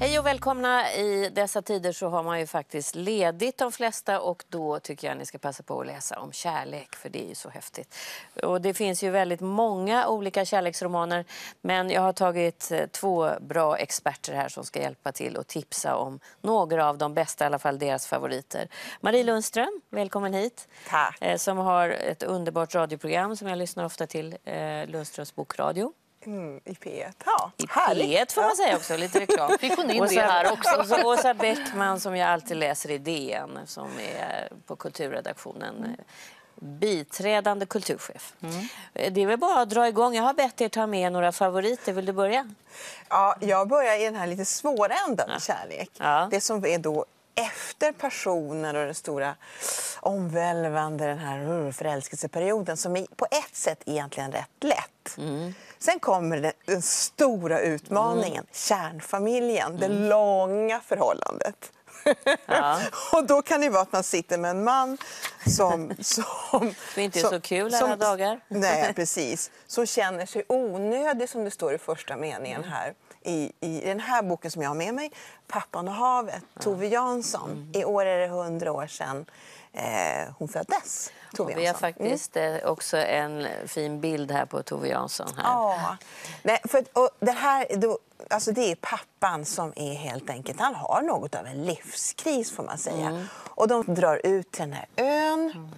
Hej och välkomna. I dessa tider så har man ju faktiskt ledigt de flesta och då tycker jag ni ska passa på att läsa om kärlek, för det är ju så häftigt. Och det finns ju väldigt många olika kärleksromaner, men jag har tagit 2 bra experter här som ska hjälpa till och tipsa om några av de bästa, i alla fall deras favoriter. Marie Lundström, välkommen hit. Tack. Som har ett underbart radioprogram som jag lyssnar ofta till, Lundströms bokradio. I P1. Ja, I P1 får man säga också, lite reklam. Vi får in det här också. Och så Åsa Bäckman som jag alltid läser i DN, som är på kulturredaktionen. Biträdande kulturchef. Det är väl bara att dra igång. Jag har bett er ta med några favoriter. Vill du börja? Ja, jag börjar i den här lite svåra änden av kärlek. Ja. Det som är då efter passionen och den stora omvälvande, den här förälskelseperioden som är på ett sätt egentligen rätt lätt. Sen kommer den stora utmaningen, kärnfamiljen, det långa förhållandet. Ja. Och då kan det vara att man sitter med en man som Det är inte så kul alla dagar. Nej, precis. Som känner sig onödig, som det står i första meningen här. I den här boken som jag har med mig, Pappan och havet, Tove Jansson. I år är det 100 år sedan hon föddes. Tove Vi har faktiskt också en fin bild här på Tove Jansson. Här. Ja, nej, det här då, alltså det är pappan som är helt enkelt, han har något av en livskris får man säga. Och de drar ut till den här ön.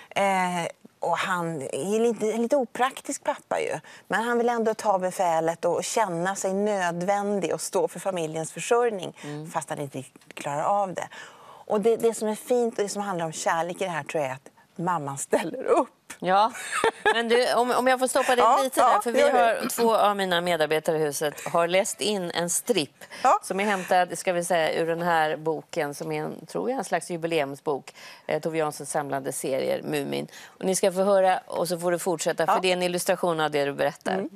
Och han är en lite opraktisk pappa ju. Men han vill ändå ta befälet och känna sig nödvändig och stå för familjens försörjning. Fast han inte klarar av det. Och det som är fint och det som handlar om kärlek i det här tror jag är att mamman ställer upp. Ja, men du, om jag får stoppa dig lite där, för vi har 2 av mina medarbetare i huset har läst in en stripp som är hämtad, ska vi säga, ur den här boken som är tror jag en slags jubileumsbok, Tove Janssons samlade serier, Mumin. Och ni ska få höra och så får du fortsätta, för det är en illustration av det du berättar.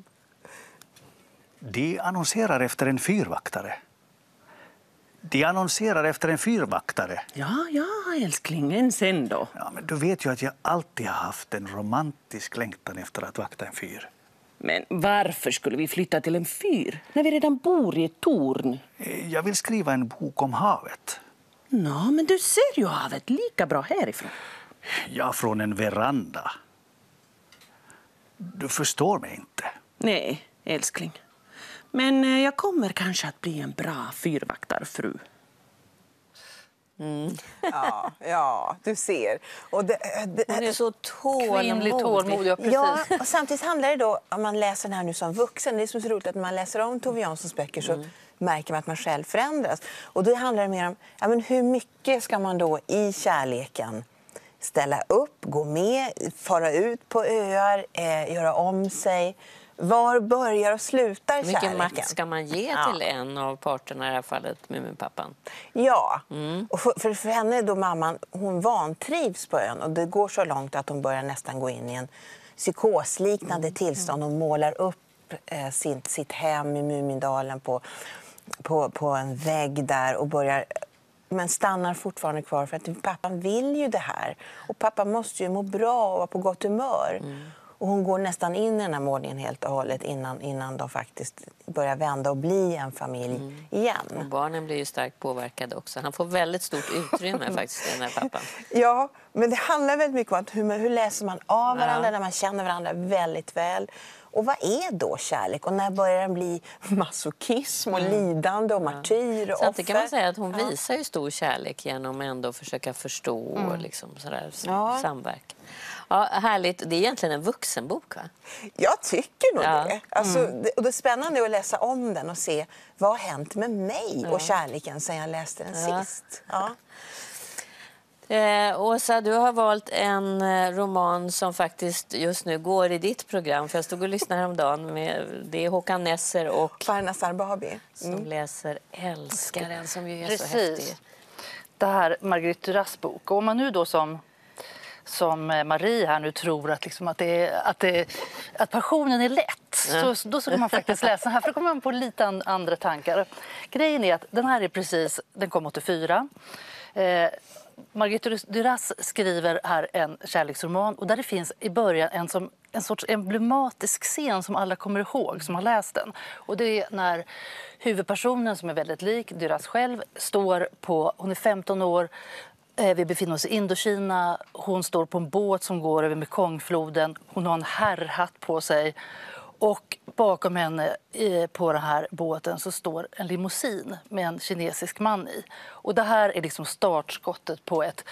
De annonserar efter en fyrvaktare. De annonserar efter en fyrvaktare. Ja, älsklingen, sen då? Ja, men du vet ju att jag alltid har haft en romantisk längtan efter att vakta en fyr. Men varför skulle vi flytta till en fyr när vi redan bor i ett torn? Jag vill skriva en bok om havet. Nå, men du ser ju havet lika bra härifrån. Ja, från en veranda. Du förstår mig inte. Nej, älskling. Men jag kommer kanske att bli en bra fyrvaktarfru. Ja, du ser. Och Hon är så tålmodig. Precis. Ja, och samtidigt handlar det då, om man läser den här nu som vuxen, det är så roligt att när man läser om Tove Janssons böcker så märker man att man själv förändras. Och då handlar det mer om, men hur mycket ska man då i kärleken ställa upp, gå med, fara ut på öar, göra om sig. Var börjar och slutar kärleken? Vilken makt ska man ge till en av parterna, i det här fallet Muminpappan? Ja, och för henne då mamman, hon vantrivs på ön och det går så långt att hon börjar nästan gå in i en psykosliknande tillstånd och målar upp sitt hem i Mumindalen på en vägg där och börjar, men stannar fortfarande kvar för att pappan vill ju det här och pappa måste ju må bra och vara på gott humör. Och hon går nästan in i den här målningen helt och hållet innan de faktiskt börjar vända och bli en familj igen. Och barnen blir ju starkt påverkade också. Han får väldigt stort utrymme faktiskt, den här pappan. Ja, men det handlar väldigt mycket om att hur läser man av varandra när man känner varandra väldigt väl. Och vad är då kärlek? Och när börjar den bli masochism och lidande och martyr och Samtidigt offer? kan man säga att hon visar ju stor kärlek genom ändå att försöka förstå och liksom sådär, samverka. Ja, härligt. Det är egentligen en vuxenbok, va? Jag tycker nog det. Alltså, och det är spännande att läsa om den och se vad har hänt med mig och kärleken sedan jag läste den sist. Ja. Åsa, du har valt en roman som faktiskt just nu går i ditt program. För jag stod och lyssnade häromdagen. Det är Håkan Nesser och Farnas Arbabi. som läser Älskaren, som ju är Precis. så häftig. Det här Marguerite Duras bok. Och om man nu då som Marie här nu tror att, liksom att passionen är lätt, då ska man faktiskt läsa den här, för då kommer man på lite andra tankar. Grejen är att den här är den kom 84. Marguerite Duras skriver här en kärleksroman och där det finns i början en sorts emblematisk scen som alla kommer ihåg som har läst den. Och det är när huvudpersonen, som är väldigt lik Duras själv, hon är 15 år, vi befinner oss i Indokina, hon står på en båt som går över Mekongfloden, hon har en herrhatt på sig och bakom henne på den här båten så står en limousin med en kinesisk man i. Och det här är liksom startskottet på ett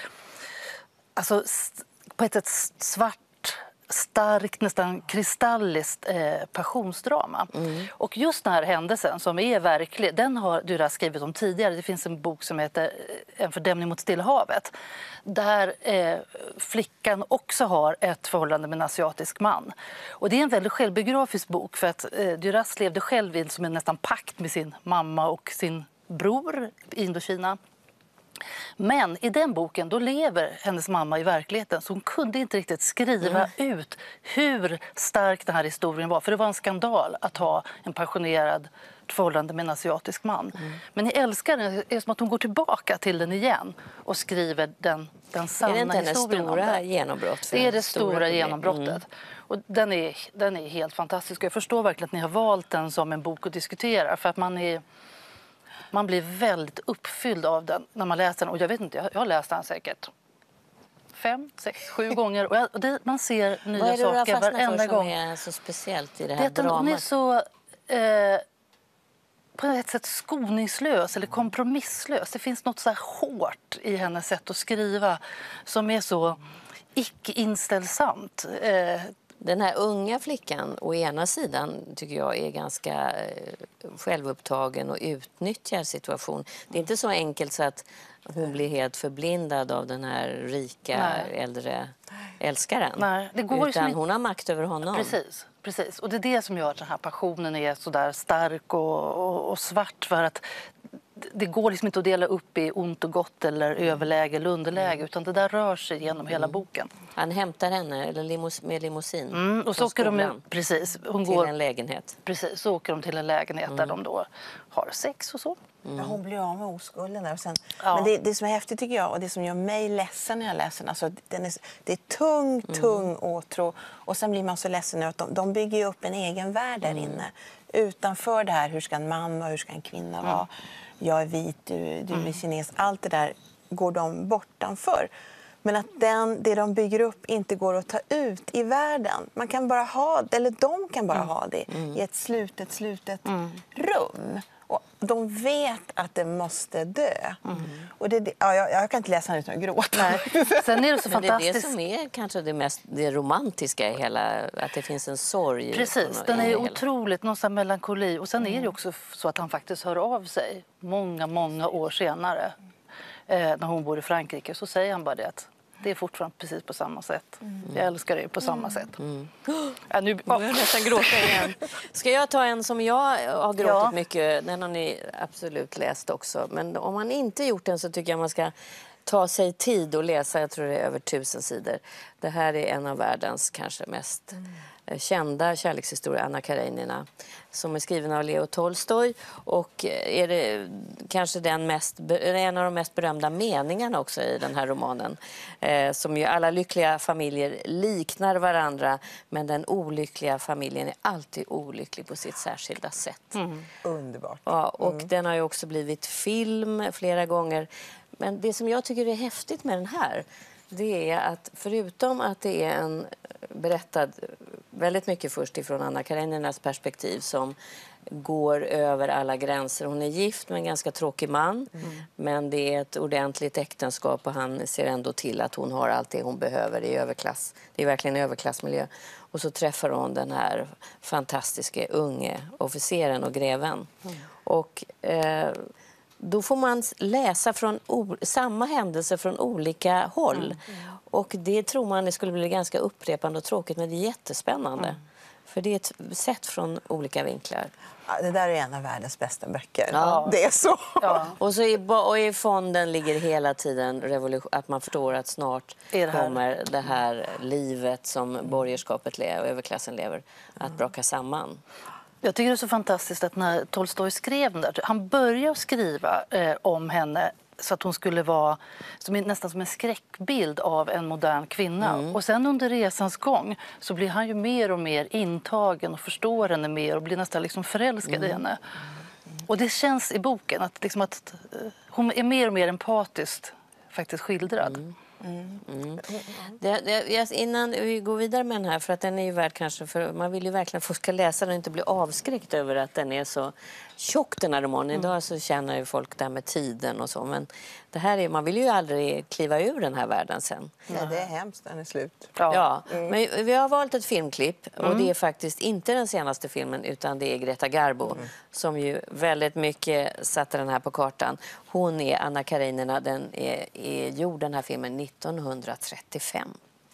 svart, starkt, nästan kristalliskt passionsdrama. Och just den här händelsen som är verklig, den har Duras skrivit om tidigare. Det finns en bok som heter En fördämning mot Stilla havet, där flickan också har ett förhållande med en asiatisk man. Och det är en väldigt självbiografisk bok för att Duras levde själv in som en nästan pakt med sin mamma och sin bror i Indokina. Men i den boken då lever hennes mamma i verkligheten så hon kunde inte riktigt skriva ut hur stark den här historien var. För det var en skandal att ha en passionerad förhållande med en asiatisk man. Men i Älskaren är det som att hon går tillbaka till den igen och skriver den sanna historien. Är det inte det stora genombrott? Det är det stora genombrottet. Och den är helt fantastisk. Jag förstår verkligen att ni har valt den som en bok att diskutera för att man blir väldigt uppfylld av den när man läser den. Och jag vet inte, jag har läst den säkert 5, 6, 7 gånger. Och man ser nya saker varenda gång. Vad är det så speciellt i det här dramat? Hon är så på ett sätt skoningslös eller kompromisslös. Det finns något så här hårt i hennes sätt att skriva som är så icke-inställsamt. Den här unga flickan å ena sidan tycker jag är ganska självupptagen och utnyttjar situation. Det är inte så enkelt så att hon blir helt förblindad av den här rika äldre älskaren. Nej, det går utan hon har makt över honom. Precis. Och det är det som gör att den här passionen är så där stark och svart för att det går liksom inte att dela upp i ont och gott eller överläge eller underläge utan det där rör sig genom hela boken. Han hämtar henne eller med limousin och så åker de till en lägenhet. Precis, så åker de till en lägenhet där de då har sex och så. Ja, hon blir av med oskulden där. Och sen, men det som är häftigt tycker jag och det som gör mig ledsen när jag läser den, alltså, det är tung åtrå och sen blir man så ledsen att de bygger ju upp en egen värld där inne. Utanför det här, hur ska en man och hur ska en kvinna vara? Jag är vit, du är kines. Allt det där går de bortanför. Men att det de bygger upp inte går att ta ut i världen. Man kan bara ha det, eller de kan bara ha det i ett slutet rum. Och de vet att det måste dö. Och jag kan inte läsa den utan att gråta. Nej. Sen är det så fantastiskt. Det är det som är kanske det romantiska i hela, att det finns en sorg. Precis, den är otroligt någon melankoli. Och sen är det också så att han faktiskt hör av sig många år senare. När hon bor i Frankrike så säger han bara det att det är fortfarande precis på samma sätt. Jag älskar det på samma sätt. Ja, nu jag nästan gråta igen. Ska jag ta en som jag har gråtit mycket? Den har ni absolut läst också. Men om man inte gjort den så tycker jag man ska ta sig tid och läsa. Jag tror det är över 1000 sidor. Det här är en av världens kanske mest kända kärlekshistoria, Anna Karenina, som är skriven av Leo Tolstoj och är det kanske en av de mest berömda meningarna också i den här romanen, som ju alla lyckliga familjer liknar varandra men den olyckliga familjen är alltid olycklig på sitt särskilda sätt. Underbart. Ja, och den har ju också blivit film flera gånger, men det som jag tycker är häftigt med den här, det är att förutom att det är en berättad väldigt mycket först ifrån Anna Kareninas perspektiv som går över alla gränser. Hon är gift med en ganska tråkig man, men det är ett ordentligt äktenskap och han ser ändå till att hon har allt det hon behöver i överklass. Det är verkligen en överklassmiljö. Och så träffar hon den här fantastiska unge officeren och greven. Och då får man läsa från samma händelse från olika håll. Och det tror man det skulle bli ganska upprepande och tråkigt, men det är jättespännande. För det är ett sätt från olika vinklar. Ja, det där är en av världens bästa böcker. Ja. Det är så. Ja. Och i fonden ligger hela tiden att man förstår att snart kommer det här livet som borgerskapet och överklassen lever att braka samman. Jag tycker det är så fantastiskt att när Tolstoj skrev den där, han började skriva om henne så att hon skulle vara nästan som en skräckbild av en modern kvinna. Och sen under resans gång så blir han ju mer och mer intagen och förstår henne mer och blir nästan liksom förälskad i henne. Och det känns i boken att hon är mer och mer empatiskt faktiskt skildrad. Innan vi går vidare med den här, för att den är ju värd kanske, för man vill ju verkligen att folk ska läsa den och inte bli avskräckt över att den är så tjock, den här romanen. Idag så känner ju folk där med tiden och så, men det här är, man vill ju aldrig kliva ur den här världen sen. Nej, det är hemskt, den är slut. Ja, men vi har valt ett filmklipp och det är faktiskt inte den senaste filmen utan det är Greta Garbo som ju väldigt mycket satte den här på kartan. Hon är Anna Karenina, den är gjord den här filmen 1935.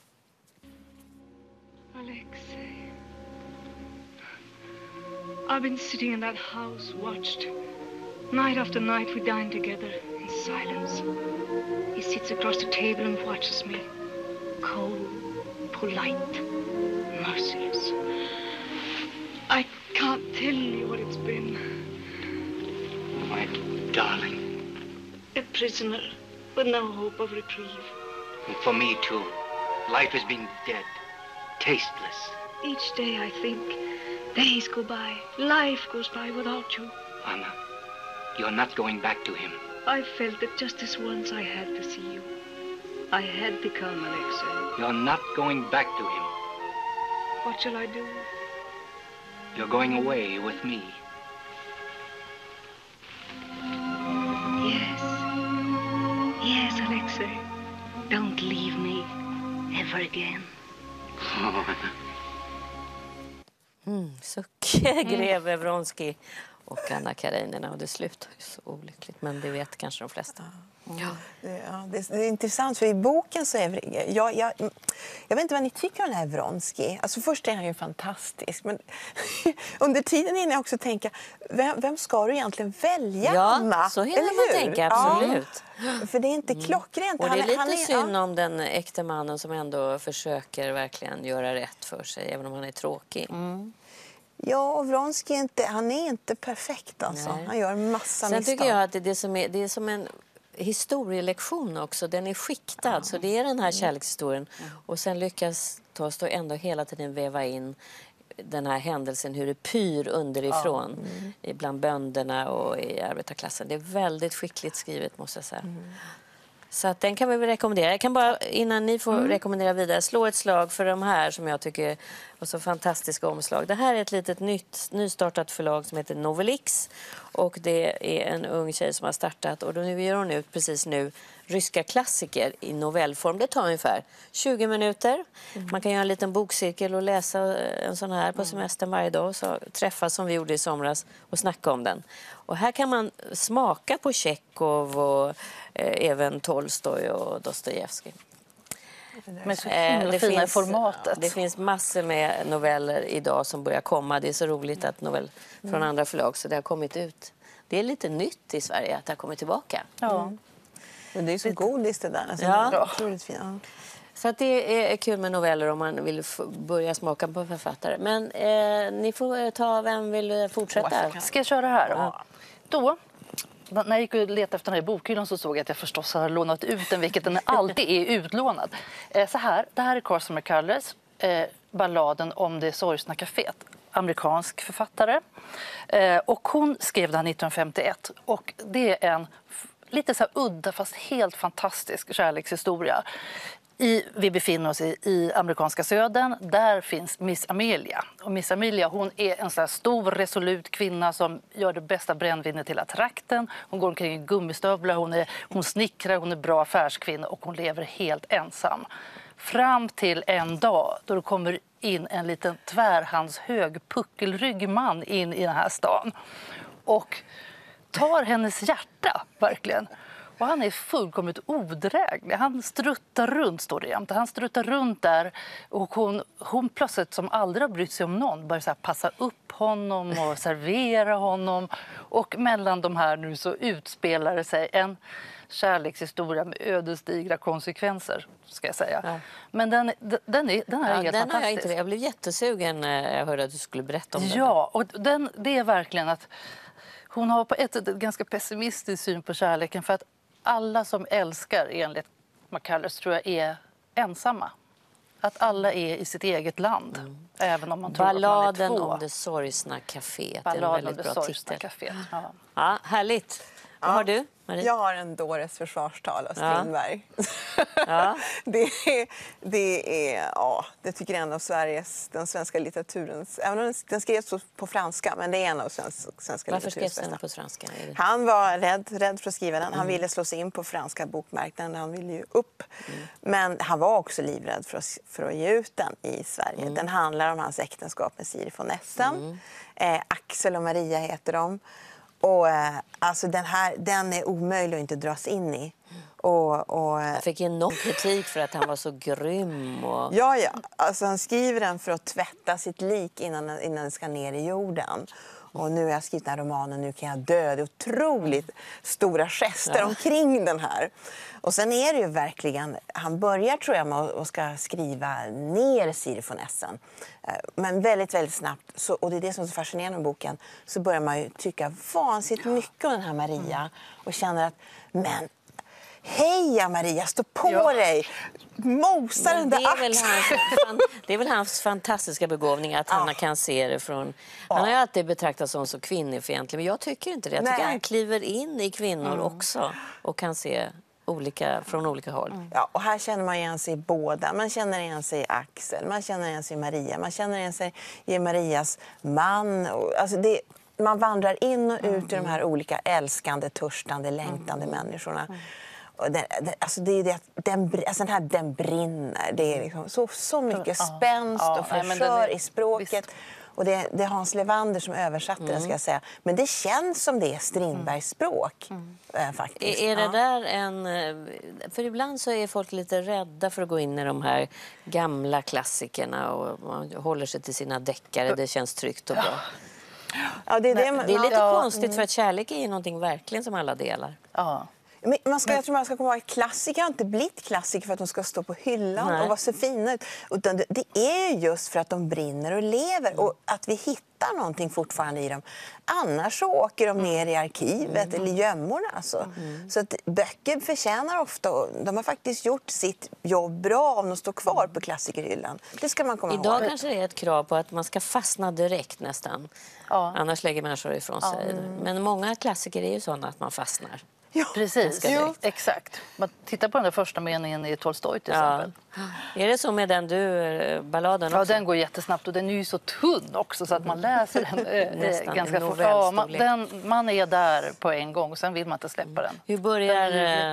Alexei, I've been sitting in that house, watched. Night after night we dine together in silence. He sits across the table and watches me. Cold, polite, merciless. I can't tell you what it's been. My darling. A prisoner with no hope of reprieve. And for me, too. Life has been dead, tasteless. Each day I think, days go by, life goes by without you. Anna, you're not going back to him. I felt that just this once I had to see you. I had to come, Alexei. You're not going back to him. What shall I do? You're going away with me. Yes. Yes, Alexei. Don't leave me ever again. Oh, Anna. Greve Vronsky och Anna Karenina, och det slutar ju så olyckligt, men det vet kanske de flesta. Det är intressant, för i boken så är jag vet inte vad ni tycker om den här Vronsky. Alltså först är han ju fantastisk, men under tiden hinner jag också tänka, vem ska du egentligen välja, Anna? Ja, så hinner man tänka, absolut. Ja, för det är inte klockrent. Och det är lite synd om den äkta mannen som ändå försöker verkligen göra rätt för sig, även om han är tråkig. Ja, och Vronsky han är inte perfekt alltså. Nej. Han gör en massa misstag. Sen tycker jag att det är som en historielektion också. Den är skiktad, så det är den här kärlekshistorien. Och sen lyckas Tolstoj ändå hela tiden väva in den här händelsen, hur det pyr underifrån bland bönderna och i arbetarklassen. Det är väldigt skickligt skrivet, måste jag säga. Så att den kan vi väl rekommendera. Jag kan bara, innan ni får rekommendera vidare, slå ett slag för de här som jag tycker är så fantastiska omslag. Det här är ett litet nystartat förlag som heter Novelix. Och det är en ung tjej som har startat. Och nu ger hon ut precis nu ryska klassiker i novellform. Det tar ungefär 20 minuter. Man kan göra en liten bokcirkel och läsa en sån här på semestern varje dag. Och så träffas som vi gjorde i somras och snacka om den. Och här kan man smaka på Tjechov och även Tolstoj och Dostojevskij. Men så himla fina formatet. Det finns massor med noveller idag som börjar komma. Det är så roligt att novell från andra förlag så det har kommit ut. Det är lite nytt i Sverige att det har kommit tillbaka. Ja. Men det är så godis det där. Alltså, Ja. det är otroligt fint. Ja. Så att det är kul med noveller om man vill börja smaka på författare. Men ni får ta, vem vill fortsätta? Ska jag köra här? Ja. Då, när jag gick och letade efter den här bokhyllan så såg jag att jag förstås har lånat ut den, vilket den alltid är utlånad. Så här, det här är Carson McCullers balladen om det sorgsna kaféet. Amerikansk författare. Och hon skrev den 1951. Och det är en lite så här udda fast helt fantastisk kärlekshistoria. Vi befinner oss i amerikanska södern. Där finns Miss Amelia. Och Miss Amelia, hon är en sån här stor, resolut kvinna som gör det bästa brännvinet till trakten. Hon går omkring i gummistövlar, hon snickrar, hon är bra affärskvinna och hon lever helt ensam. Fram till en dag då det kommer in en liten tvärhandshög puckelrygg man in i den här stan. Och tar hennes hjärta, verkligen. Och han är fullkomligt odräglig. Han struttar runt, står det jämt. Han struttar runt där och hon plötsligt som aldrig har brytt sig om någon börjar så här passa upp honom och servera honom. Och mellan de här nu så utspelar det sig en kärlekshistoria med ödesdigra konsekvenser, ska jag säga. Ja. Men den är helt fantastisk. Har jag inte. Jag blev jättesugen när jag hörde att du skulle berätta om den. Ja, och det är verkligen att hon har på ett sätt en ganska pessimistisk syn på kärleken för att alla som älskar enligt McCullers tror jag är ensamma. Att alla är i sitt eget land, även om man tror Balladen att man är två. om det sorgsna kaféet. Balladen en om väldigt det bra sorgsna titel. kaféet. Ja. Ja, härligt. Vad har du, Marie? Jag har en dåres försvarstal av Strindberg. Ja. Det tycker jag är en av den svenska litteraturens... Även om den skrevs på franska, men det är en av svenska Varför litteraturens skrevs bästa. den på franska? Han var rädd för att skriva den. Han ville slå sig in på franska bokmarknaden. Han ville ju upp. Men han var också livrädd för att ge ut den i Sverige. Den handlar om hans äktenskap med Siri von Essen. Axel och Maria heter de. Och alltså den är omöjlig att inte dras in i. Han fick ju enorm kritik för att han var så grym. Och... Ja. Alltså, han skriver den för att tvätta sitt lik innan den ska ner i jorden. Och nu har jag skrivit den här romanen, nu kan jag dö. Det är otroligt stora gester omkring den här. Och sen är det ju verkligen, han börjar tror jag med att ska skriva ner Siri von Essen. Men väldigt, väldigt snabbt, och det är det som är så fascinerande med boken, så börjar man ju tycka vansinnigt mycket om den här Maria. Och känner att, men heja Maria, stå på dig! Mosa den där axeln! Det är väl hans fantastiska begåvning att han kan se det från... Han har ju alltid betraktats som så kvinnofientlig, men jag tycker inte det. Jag tycker han kliver in i kvinnor också och kan se från olika håll. Ja, och här känner man igen sig i båda. Man känner igen sig i Axel, man känner igen sig i Maria, man känner igen sig i Marias man. Alltså man vandrar in och ut i de här olika älskande, törstande, längtande människorna. Och den brinner. Det är liksom så mycket spänst och fräschör i språket. Visst. Och det är Hans Levander som översatte det, ska jag säga. Men det känns som det är Strindbergs språk, faktiskt. Är det där för ibland så är folk lite rädda för att gå in i de här gamla klassikerna och man håller sig till sina deckare. Det känns tryggt och bra. Ja, det är lite konstigt för att kärlek är ju någonting verkligen som alla delar. Ja. Men jag tror man ska komma ihåg att klassiker har inte blivit klassiker för att de ska stå på hyllan och vara så fina ut. Utan det är ju just för att de brinner och lever och att vi hittar någonting fortfarande i dem. Annars så åker de ner i arkivet eller gömmorna. Alltså. Så att böcker förtjänar ofta, och de har faktiskt gjort sitt jobb bra om de står kvar på klassikerhyllan. Det ska man komma ihåg. Idag kanske det är ett krav på att man ska fastna direkt nästan. Ja. Annars lägger människor ifrån sig. Men många klassiker är ju sådana att man fastnar. Ja, precis. Exakt. Man tittar på den där första meningen i Tolstoj till exempel. Är det så med den balladen också? Ja, den går jättesnabbt och den är ju så tunn också så att man läser den ganska fort. Ja, man är där på en gång och sen vill man inte släppa den. Hur börjar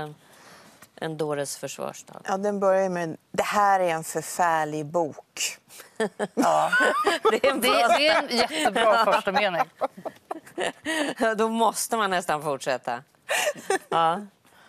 en dåres försvarstal? Ja, den börjar med det här är en förfärlig bok. Ja, det är en jättebra första mening. Då måste man nästan fortsätta. Ja.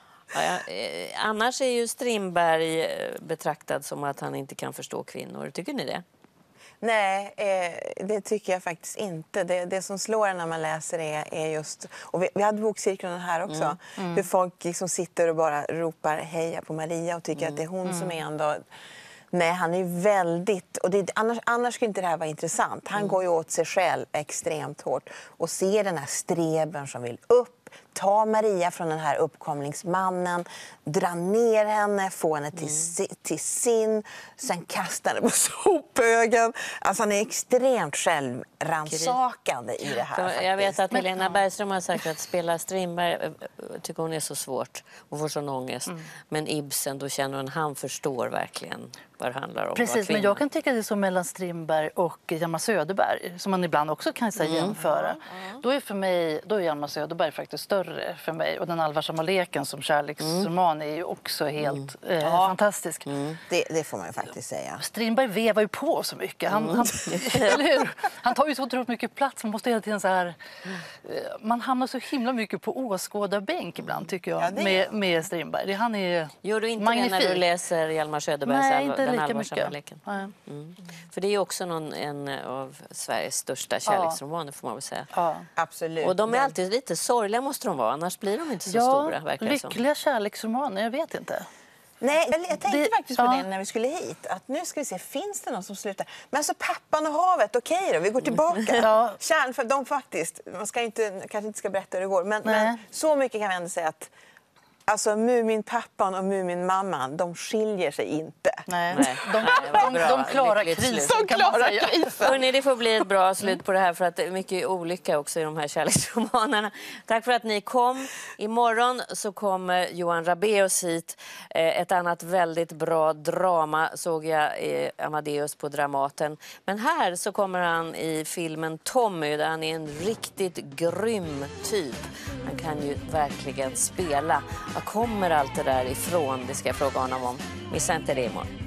Annars är ju Strindberg betraktad som att han inte kan förstå kvinnor. Tycker ni det? Nej, det tycker jag faktiskt inte. Det som slår en när man läser är just... Och vi hade bokcirkeln här också. Hur folk liksom sitter och bara ropar heja på Maria och tycker att det är hon som är ändå... Nej, han är väldigt... Och annars skulle inte det här vara intressant. Han går ju åt sig själv extremt hårt och ser den här streben som vill upp. Ta Maria från den här uppkomlingsmannen, dra ner henne, få henne till sin, sen kasta henne på sophögen. Alltså han är extremt självransakande i det här. Jag vet att Helena Bergström har sagt att spela Strindberg tycker hon är så svårt och får sån ångest. Men Ibsen, då känner hon han förstår verkligen vad det handlar om. Precis, men jag kan tycka det är så mellan Strindberg och Hjalmar Söderberg som man ibland också kan jämföra. Då är Hjalmar Söderberg faktiskt större för mig, och Den allvarsamma leken som kärleksroman är ju också helt fantastisk. Det får man ju faktiskt säga. Strindberg vevar ju på så mycket. Han tar ju så otroligt mycket plats. Man måste hela tiden så här... Man hamnar så himla mycket på åskådarbänk ibland, tycker jag, med Strindberg. Han är gör du inte det när du läser Hjalmar Söderbergs Den allvarsamma leken? För det är ju också en av Sveriges största kärleksromaner, får man väl säga. Ja, absolut. Och de är alltid lite sorgliga, måste de vara. Annars blir de inte så stora, verkar det som. Lyckliga kärleksromaner, jag vet inte. Nej, jag tänkte faktiskt på det när vi skulle hit. Att nu ska vi se, finns det någon som slutar? Men så Pappan och havet, okej då, vi går tillbaka. Kärn, för de faktiskt, man ska inte, kanske inte ska berätta hur det går. Men så mycket kan vi ändå säga att Alltså Muminpappan och Muminmamman, de skiljer sig inte. Nej. Nej. De klarar Lyckligt krisen, slut. kan man säga. Hörrni, det får bli ett bra slut på det här för att det är mycket olycka också i de här kärleksromanerna. Tack för att ni kom. Imorgon så kommer Johan Rabaeus hit. Ett annat väldigt bra drama såg jag i Amadeus på Dramaten. Men här så kommer han i filmen Tommy där han är en riktigt grym typ. Han kan ju verkligen spela. Var kommer allt det där ifrån? Det ska jag fråga honom om. Missa inte det imorgon.